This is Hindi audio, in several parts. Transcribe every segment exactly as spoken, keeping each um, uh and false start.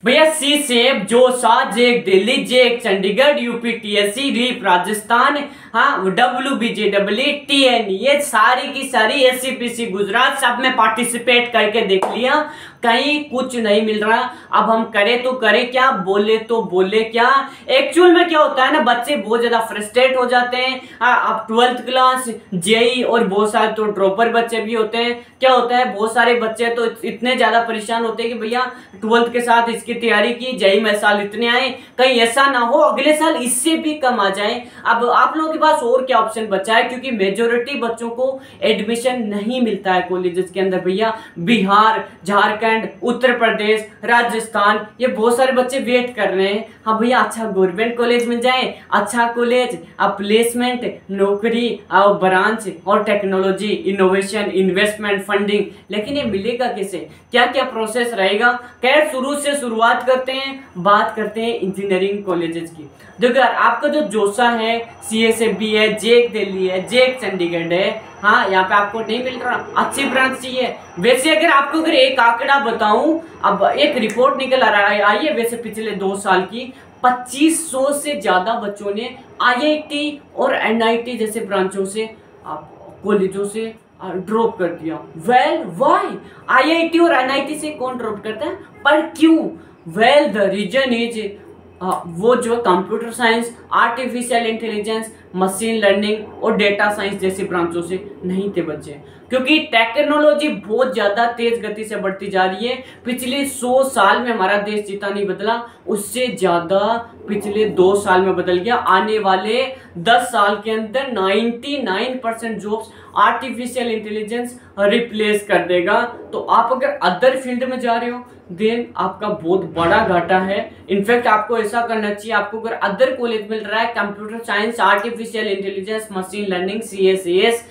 भैया CSAB, JoSAA, JAC Delhi, JAC Chandigarh, UP TSC, REAP Rajasthan, हाँ W B J W, T N, ये सारी की सारी S C P C Gujarat सब में पार्टिसिपेट करके देख लिया, कहीं कुछ नहीं मिल रहा। अब हम करें तो करें क्या, बोले तो बोले क्या। एक्चुअल में क्या होता है ना, बच्चे बहुत ज्यादा फ्रस्ट्रेट हो जाते हैं। अब ट्वेल्थ क्लास जेई और बहुत सारे तो ड्रॉपर बच्चे भी होते हैं। क्या होता है, बहुत सारे बच्चे तो इतने ज्यादा परेशान होते हैं कि भैया ट्वेल्थ के साथ इसकी तैयारी की, जेई में साल इतने आए, कहीं ऐसा ना हो अगले साल इससे भी कम आ जाए। अब आप लोगों के पास और क्या ऑप्शन बचा है, क्योंकि मेजोरिटी बच्चों को एडमिशन नहीं मिलता है कॉलेजेस के अंदर। भैया बिहार, झारखंड, उत्तर प्रदेश, राजस्थान, ये बहुत सारे बच्चे वेट कर रहे हैं। हाँ भैया अच्छा गवर्नमेंट कॉलेज मिल जाए, अच्छा कॉलेज, अब प्लेसमेंट, नौकरी और ब्रांच और टेक्नोलॉजी, इनोवेशन, इन्वेस्टमेंट, फंडिंग, लेकिन ये मिलेगा कैसे, क्या क्या प्रोसेस रहेगा। खैर शुरू से शुरुआत करते हैं, बात करते हैं इंजीनियरिंग कॉलेजेस की। देखो आपका जो जोसा है, सी एस एफ बी है, जेक दिल्ली है, जेक चंडीगढ़ है, हाँ यहाँ पे आपको नहीं मिल रहा, अच्छी ब्रांच चाहिए। वैसे अगर आपको अगर एक आंकड़ा बताऊं, अब एक रिपोर्ट निकल आ रहा है आई है वैसे पिछले दो साल की, पच्चीस सौ से ज्यादा बच्चों ने आई आई टी और एन आई टी जैसे ब्रांचों से कॉलेजों से ड्रॉप कर दिया। Well why, I I T और एन आई टी से कौन ड्रॉप करता है, पर क्यों? वेल द रीजन इज वो जो computer science, artificial intelligence, machine learning और डेटा साइंस जैसी ब्रांचों से नहीं थे बच्चे, क्योंकि टेक्नोलॉजी बहुत ज्यादा तेज गति से बढ़ती जा रही है। पिछले सौ साल में हमारा देश जितना नहीं बदला, उससे ज्यादा पिछले दो साल में बदल गया। आने वाले दस साल के अंदर निन्यानवे percent jobs artificial intelligence replace कर देगा। तो आप अगर अदर फील्ड में जा रहे हो देन आपका बहुत बड़ा घाटा है। इनफैक्ट आपको ऐसा करना चाहिए, आपको अगर अदर कॉलेज मिल रहा है computer science, artificial intelligence, machine learning, C S S,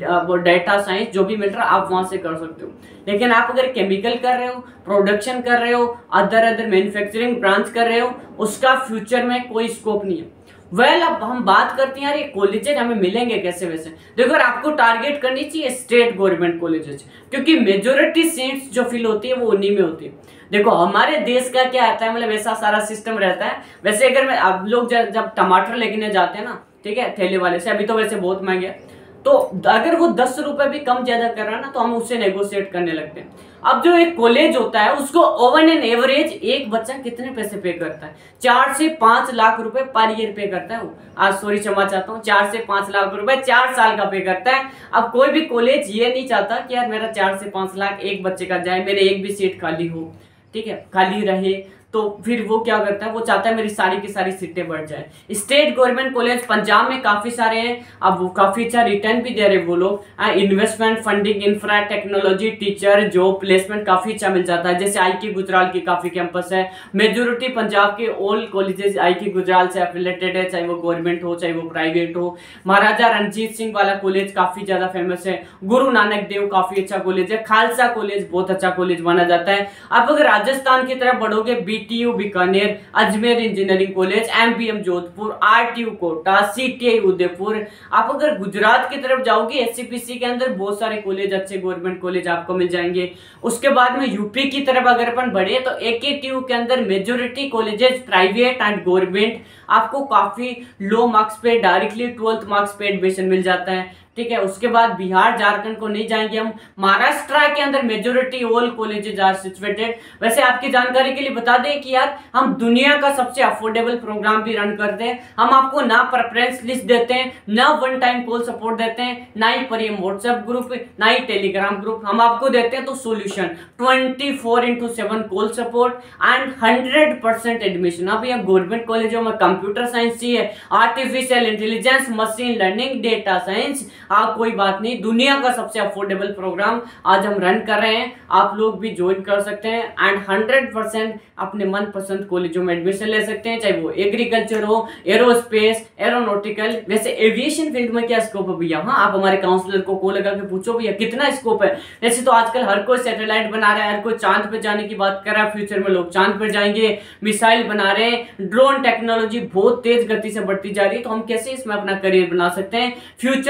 data science, जो भी मिल रहा है आप वहां से कर सकते हो। लेकिन आप अगर केमिकल कर रहे हो, प्रोडक्शन कर रहे हो, अदर अदर मैन्युफैक्चरिंग ब्रांच कर रहे हो, उसका फ्यूचर में कोई स्कोप नहीं है। वेल well, अब हम बात करते हैं यार ये कॉलेजेस हमें मिलेंगे कैसे। वैसे देखो आपको टारगेट करनी चाहिए स्टेट गवर्नमेंट कॉलेजेस, क्योंकि मेजोरिटी सीट्स जो फिल होती है वो उन्हीं में होती है। देखो हमारे देश का क्या आता है, मतलब ऐसा सारा सिस्टम रहता है। वैसे अगर मैं आप लोग जब, जब टमाटर लेके जाते हैं ना, ठीक है, थैले वाले से, अभी तो वैसे बहुत महंगे है, तो अगर वो दस रुपए भी कम ज्यादा कर रहा है ना, तो हम उससे नेगोशिएट करने लगते हैं। अब जो एक कॉलेज होता है उसको ओवन एन एवरेज एक बच्चा कितने पैसे पे करता है, चार से पांच लाख रुपए पर ईयर पे करता है वो। आज सॉरी क्षमा चाहता हूँ, चार से पांच लाख रुपए चार साल का पे करता है। अब कोई भी कॉलेज ये नहीं चाहता कि यार मेरा चार से पांच लाख एक बच्चे का जाए, मेरे एक भी सीट खाली हो, ठीक है, खाली रहे, तो फिर वो क्या करता है, वो चाहता है मेरी सारी की सारी सीटें बढ़ जाए। स्टेट गवर्नमेंट कॉलेज पंजाब में काफी सारे हैं, अब वो काफी अच्छा रिटर्न भी दे रहे वो लोग। Investment, funding, infra, technology, teacher, job placement काफी अच्छा मिल जाता है। जैसे आई के गुजराल की काफी कैंपस है। मेजोरिटी पंजाब के ऑल कॉलेजेस आई के गुजराल से एफिलेटेड है, चाहे वो गवर्नमेंट हो चाहे वो प्राइवेट हो। महाराजा रणजीत सिंह वाला कॉलेज काफी ज्यादा फेमस है। गुरु नानक देव काफी अच्छा कॉलेज है। खालसा कॉलेज बहुत अच्छा कॉलेज माना जाता है। आप अगर राजस्थान की तरफ बढ़ोगे, B T U Bikaner, Ajmer engineering college, M P M Jodhpur, R T U Kota, C T I Udaipur. आप अगर गुजरात की तरफ जाओगे, एस सी पी सी के अंदर बहुत सारे कॉलेज, अच्छे गवर्नमेंट कॉलेज आपको मिल जाएंगे। उसके बाद में यूपी की तरफ अगर अपन बढ़े तो ए के टी यू के अंदर majority colleges private and government, आपको काफी लो मार्क्स पे डायरेक्टली ट्वेल्थ मार्क्स पे एडमिशन मिल जाता है, ठीक है। उसके बाद बिहार झारखंड को नहीं जाएंगे हम, महाराष्ट्र के अंदर majority all colleges are situated. वैसे आपकी जानकारी के लिए बता दें कि यार हम दुनिया का सबसे अफोर्डेबल प्रोग्राम भी रन करते हैं। हम आपको ना प्रेफरेंस लिस्ट देते हैं, ना वन टाइम कॉल सपोर्ट देते हैं, ना ही प्रीमियम व्हाट्सएप ग्रुप, ना ही टेलीग्राम ग्रुप। हम आपको देते हैं तो solution twenty four into seven call support and hundred percent admission. अब यहाँ गवर्नमेंट कॉलेजों में कंप्यूटर साइंस चाहिए, artificial intelligence, machine learning, data science, आप कोई बात नहीं, दुनिया का सबसे अफोर्डेबल प्रोग्राम आज हम रन कर रहे हैं। आप लोग भी ज्वाइन कर सकते हैं एंड हंड्रेड परसेंट अपने मनपसंद कॉलेजों में एडमिशन ले सकते हैं, चाहे वो एग्रीकल्चर हो, एरोस्पेस, एरोनॉटिकल। वैसे एविएशन फील्ड में क्या स्कोप है भैया? हाँ, आप हमारे काउंसलर को कॉल लगा के पूछो भैया कितना स्कोप है। वैसे तो आजकल हर कोई सैटेलाइट बना रहा है, हर कोई चांद पे जाने की बात कर रहा है, फ्यूचर में लोग चांद पर जाएंगे, मिसाइल बना रहे हैं, ड्रोन टेक्नोलॉजी बहुत तेज गति से बढ़ती जा रही है, तो हम कैसे इसमें अपना करियर बना सकते हैं, फ्यूचर में क्या क्या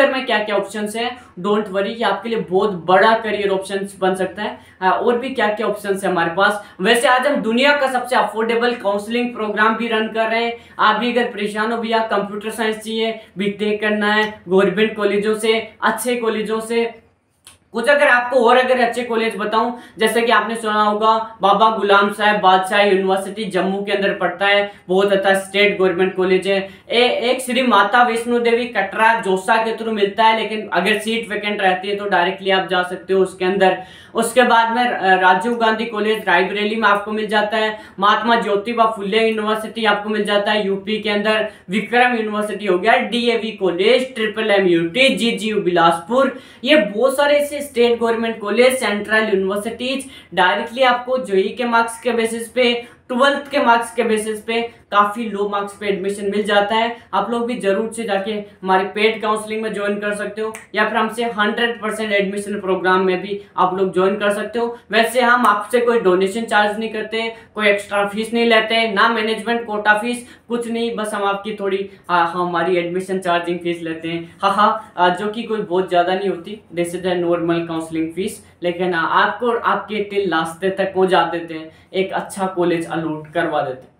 क्या ऑप्शन है, डोंट वरी, ये आपके लिए बहुत बड़ा करियर ऑप्शन बन सकता है। हाँ, और भी क्या क्या ऑप्शन है हमारे पास। वैसे आज हम दुनिया का सबसे अफोर्डेबल काउंसलिंग प्रोग्राम भी रन कर रहे हैं। आप भी अगर परेशान हो, भैया कंप्यूटर साइंस चाहिए, बीटेक करना है गवर्नमेंट कॉलेजों से, अच्छे कॉलेजों से, कुछ अगर आपको और अगर अच्छे कॉलेज बताऊं, जैसे कि आपने सुना होगा बाबा गुलाम साहब बादशाह यूनिवर्सिटी जम्मू के अंदर पड़ता है, बहुत अच्छा स्टेट गवर्नमेंट कॉलेज है। ए, एक श्री माता वैष्णो देवी कटरा जोसा के थ्रू मिलता है, लेकिन अगर सीट वैकेंट रहती है तो डायरेक्टली आप जा सकते हो उसके अंदर। उसके बाद में राजीव गांधी कॉलेज रायबरेली में आपको मिल जाता है। महात्मा ज्योतिबा फुले यूनिवर्सिटी आपको मिल जाता है यूपी के अंदर। विक्रम यूनिवर्सिटी हो गया, DAV college, triple M UT, GGU Bilaspur, ये बहुत सारे ऐसे state government college, central universities directly आपको जेईई के मार्क्स के बेसिस पे, ट्वेल्थ के मार्क्स के बेसिस पे, काफी लो मार्क्स पे एडमिशन मिल जाता है। आप लोग भी जरूर से जाके हमारे पेड काउंसलिंग में ज्वाइन कर सकते हो, या फिर हमसे हंड्रेड परसेंट एडमिशन प्रोग्राम में भी आप लोग ज्वाइन कर सकते हो। वैसे हम आपसे कोई डोनेशन चार्ज नहीं करते, कोई एक्स्ट्रा फीस नहीं लेते, ना मैनेजमेंट कोटा फीस, कुछ नहीं, बस हम आपकी थोड़ी हाँ हमारी एडमिशन चार्जिंग फीस लेते हैं, हाँ हाँ जो कि कोई बहुत ज्यादा नहीं होती, this is normal counselling fees, लेकिन आपको आपके टिल लास्ट तक पहुंचा देते हैं, एक अच्छा कॉलेज अलॉट करवा देते हैं।